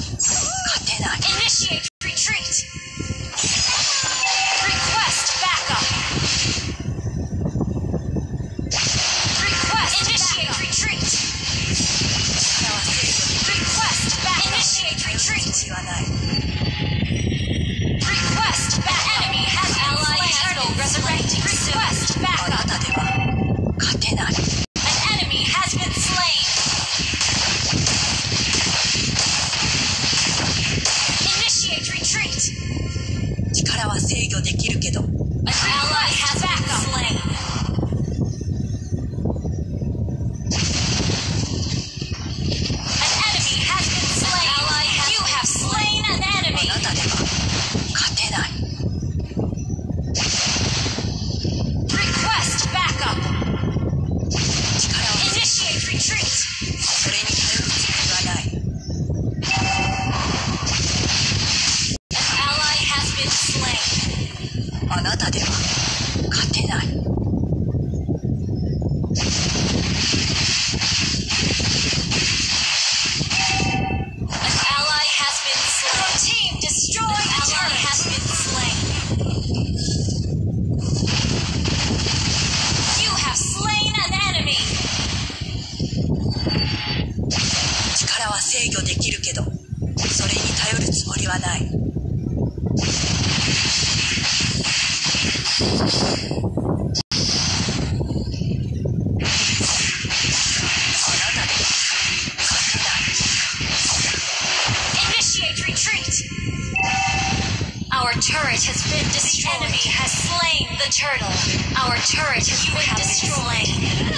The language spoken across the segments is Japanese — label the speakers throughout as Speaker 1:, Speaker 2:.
Speaker 1: 勝てない。
Speaker 2: Initiate retreat. Request backup. Request initiate retreat. Request back. Initiate retreat. Request back. Enemy has ally turtle resurrecting. Request backup.
Speaker 1: あなたでは勝てない。
Speaker 2: An enemy has been slain. Initiate retreat.
Speaker 1: 力は制御できるけど
Speaker 2: An ally has been slain. An enemy has been slain. You have slain an
Speaker 1: あ
Speaker 2: enemy.
Speaker 1: なたでは勝てない。
Speaker 2: Request backup.
Speaker 1: 力は
Speaker 2: Initiate retreat.
Speaker 1: それに頼るつもりはない。
Speaker 2: An ally has been slain.
Speaker 1: あなたでは勝てない。
Speaker 2: An ally has been slain. Your team destroyed. An ally has been slain. You have slain an enemy.
Speaker 1: 力は制御できるけどそれに頼るつもりはない。
Speaker 2: Initiate retreat. Our turret has been destroyed. The enemy has slain the turtle. Our turret has been destroyed.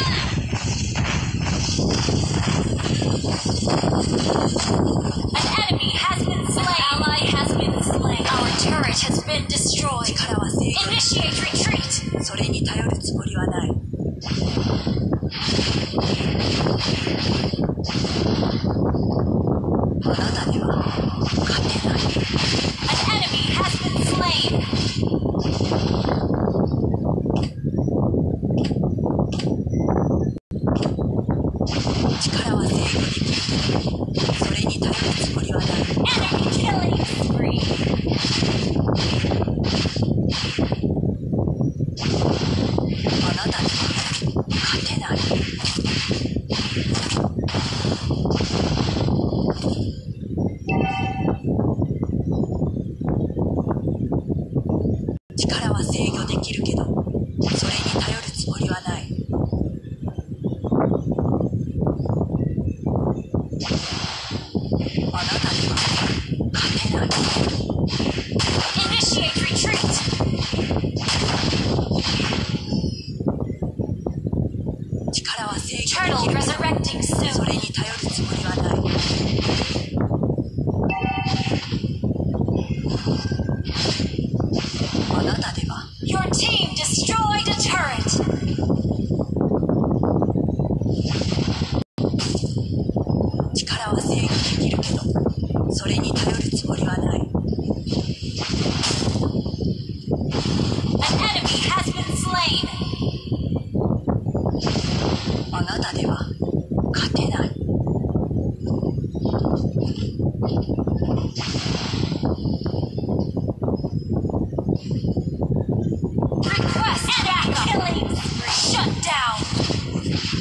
Speaker 2: An enemy has been slain. An ally has been slain. Our turret has been destroyed.
Speaker 1: 力は制御
Speaker 2: Initiate retreat.
Speaker 1: それに頼るつもりはない。 あなたでは勝てない。
Speaker 2: An enemy has been slain. Enemy killing spree.
Speaker 1: あなたでは勝てない。 力は制御できるけどそれに頼るつもりはない。 あなたでは勝てない。
Speaker 2: Initiate retreat.
Speaker 1: 力は制御で
Speaker 2: Turtle
Speaker 1: きるけど
Speaker 2: resurrecting
Speaker 1: そ
Speaker 2: soon.
Speaker 1: れに頼るつもりはない。 あなたでは
Speaker 2: Your team destroyed a turret.
Speaker 1: 力は制御できるけどそれに頼るつもりはない。
Speaker 2: An enemy has been slain.
Speaker 1: あなたでは勝てない。
Speaker 2: Request backup. Killing spree. Shut down.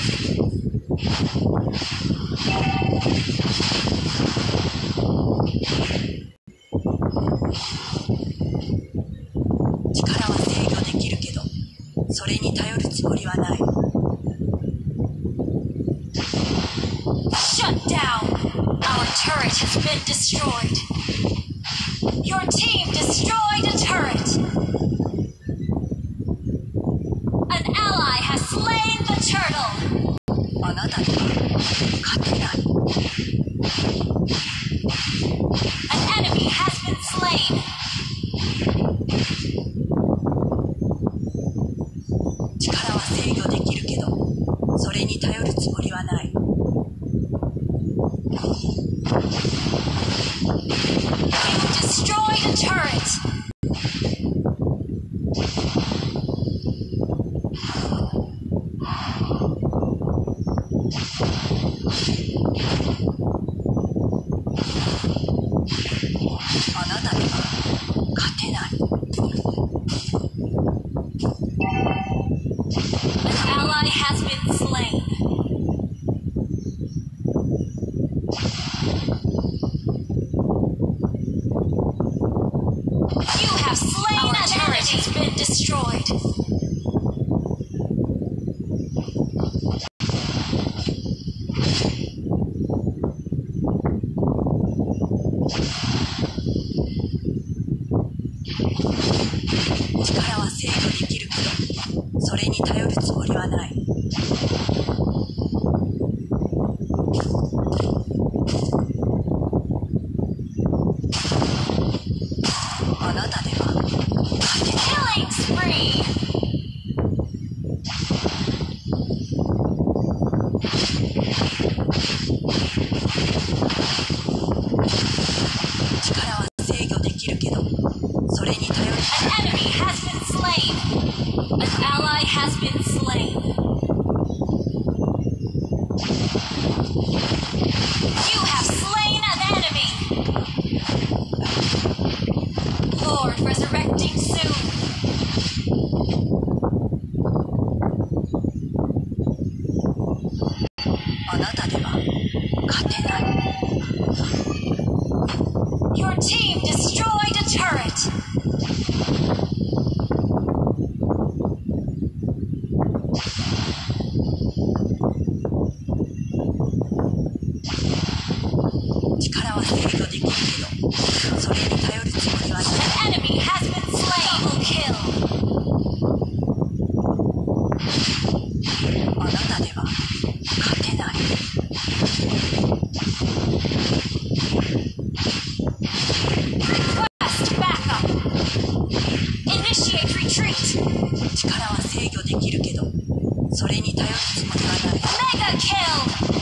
Speaker 1: Shut 力は制御できるけどそれに頼るつもりはない。
Speaker 2: Shut down. Our turret has been destroyed. Your team destroyed a turret. An ally has slain the turtle.
Speaker 1: あなたでは勝てない。
Speaker 2: An enemy has been slain.
Speaker 1: 力は制御できるけどそれに頼るつもりはない。
Speaker 2: You destroyed a turret.
Speaker 1: 力は制御できるけど、それに頼るつもりはない。あなたでは勝てない。
Speaker 2: Killing spree!
Speaker 1: 力は制御できるけど、それに頼る。
Speaker 2: An enemy has been slain! An ally has been slain! You have slain an enemy! Lord resurrecting soon!
Speaker 1: あなたでは勝てない。
Speaker 2: Your team destroyed a turret!
Speaker 1: 力は制御できるけど、それに頼るつもりはない。
Speaker 2: An enemy has been slain! Double kill!
Speaker 1: あなたでは勝てない。
Speaker 2: Request backup! Initiate retreat!
Speaker 1: 力は制御できるけど、それに頼るつもりはない。
Speaker 2: Mega kill!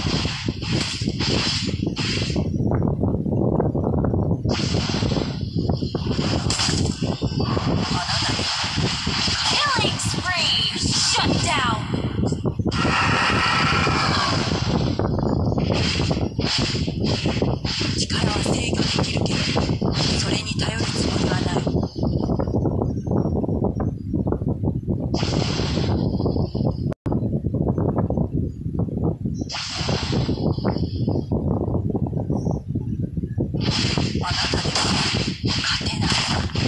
Speaker 1: あなたでは
Speaker 2: Killing spree! Shut down!
Speaker 1: 力は制御できるけど、それに頼るつもりはない。あなたでは勝てない。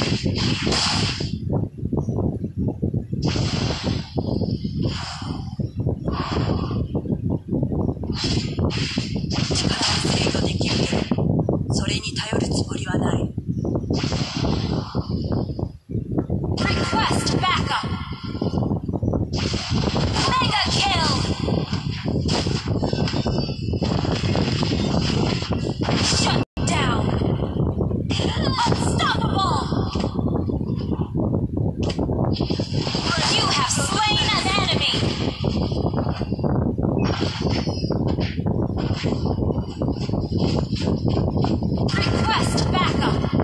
Speaker 1: 力は制御できるけど、それに頼るつもりはない。
Speaker 2: Request backup! Mega kill! Shut down! Unstoppable! You have slain an enemy! Request backup!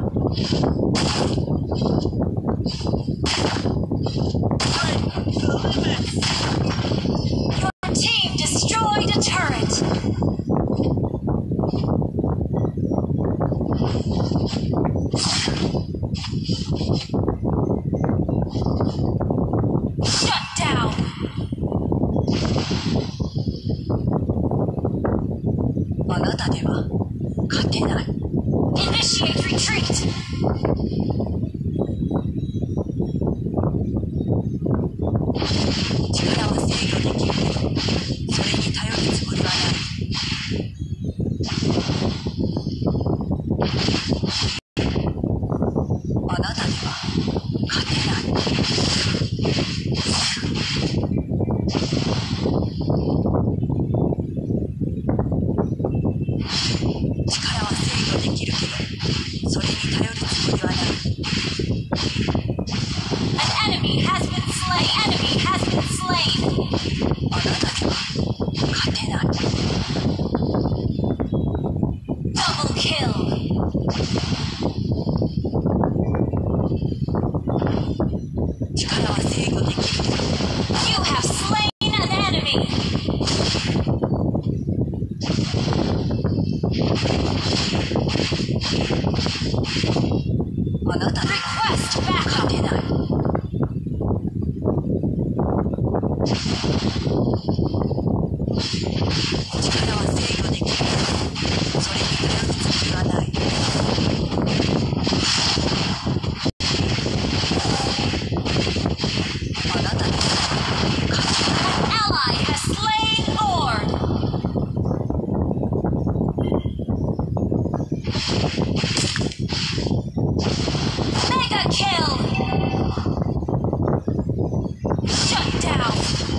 Speaker 2: Your team destroyed a turret! Shut down!
Speaker 1: あなたでは勝てない。
Speaker 2: Initiate retreat!
Speaker 1: 力は制御できるけど、それに頼るつもりはない。あなたでは勝てない。力は制御できるけど、それに頼るつもりはない。
Speaker 2: An enemy has been slain! Enemy has been slain!
Speaker 1: あなたでは勝てない。
Speaker 2: Double kill!
Speaker 1: 力は制御できるけど、
Speaker 2: You have slain an enemy!
Speaker 1: あなたでは
Speaker 2: Request
Speaker 1: 勝
Speaker 2: backup!
Speaker 1: てない。力は制御できるけど、それに頼るつもりはない。
Speaker 2: Mega kill! Shut down!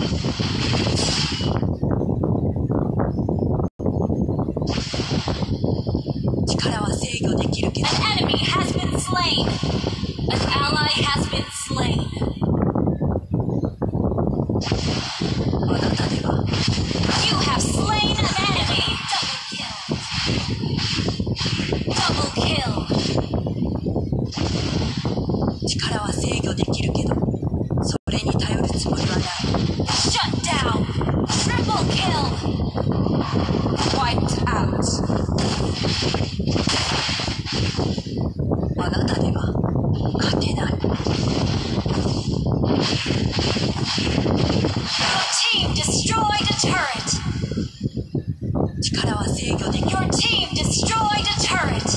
Speaker 2: An enemy has been slain! An ally has been slain! You have slain an enemy! Double kill! Shut down! Triple kill! Wiped out! Your team destroyed a turret! Your team destroyed a turret!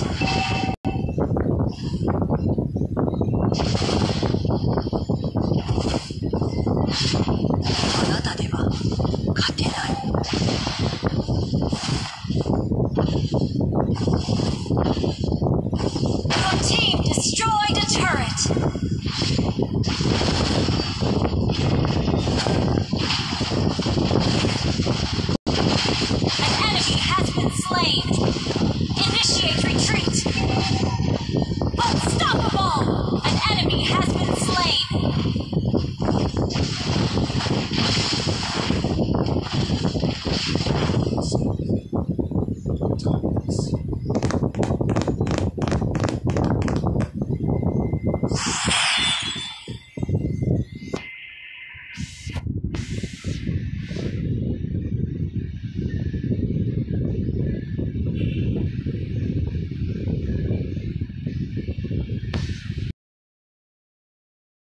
Speaker 2: Your team destroyed a turret! An enemy has been slain! Initiate retreat!